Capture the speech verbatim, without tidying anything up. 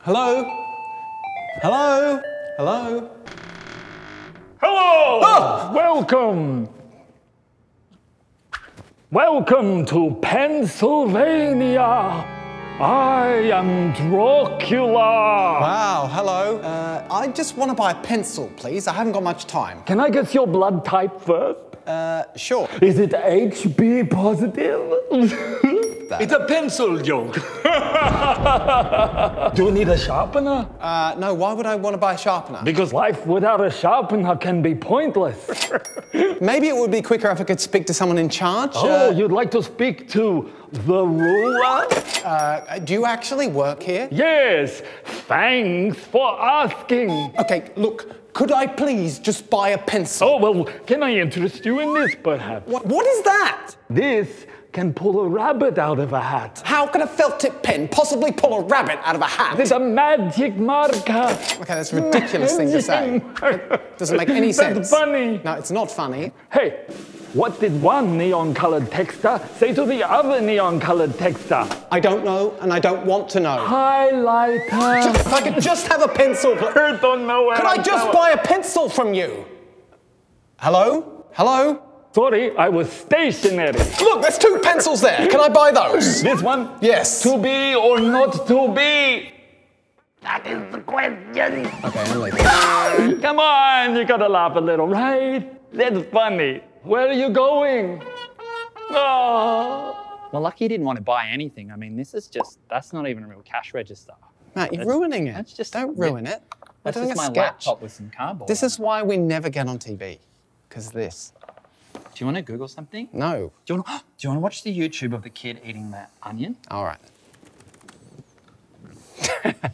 Hello? Hello? Hello? Hello! Oh! Welcome! Welcome to Pennsylvania! I am Dracula! Wow, hello. Uh, I just want to buy a pencil, please. I haven't got much time. Can I guess your blood type first? Uh, sure. Is it H B positive? It's a pencil joke. Do you need a sharpener? Uh, no, why would I want to buy a sharpener? Because life without a sharpener can be pointless. Maybe it would be quicker if I could speak to someone in charge. Oh, uh, you'd like to speak to the ruler? uh, do you actually work here? Yes, thanks for asking. Okay, look, could I please just buy a pencil? Oh, well, can I interest you in this, perhaps? What, what is that? This can pull a rabbit out of a hat. How can a felt tip pen possibly pull a rabbit out of a hat? It's a magic marker. Okay, that's a ridiculous thing to say. It doesn't make any sense. That's funny. No, it's not funny. Hey, what did one neon-colored texter say to the other neon-colored texter? I don't know, and I don't want to know. Highlighter. Just, if I could just have a pencil. I don't know where Could I I'm just going. buy a pencil from you? Hello? Hello? Sorry, I was stationary. Look, there's two pencils there. Can I buy those? This one? Yes. To be or not to be? That is the question. Okay, I'm leaving. Come on, you gotta laugh a little, right? That's funny. Where are you going? Oh. Well, lucky you didn't want to buy anything. I mean, this is just, that's not even a real cash register. Matt, you're ruining it. That's just- Don't ruin it. We're That's doing just a my sketch. laptop with some cardboard. This on is why we never get on T V. Because this. it. Do you want to Google something? No. Do you want to, do you want to watch the YouTube of the kid eating that onion? All right.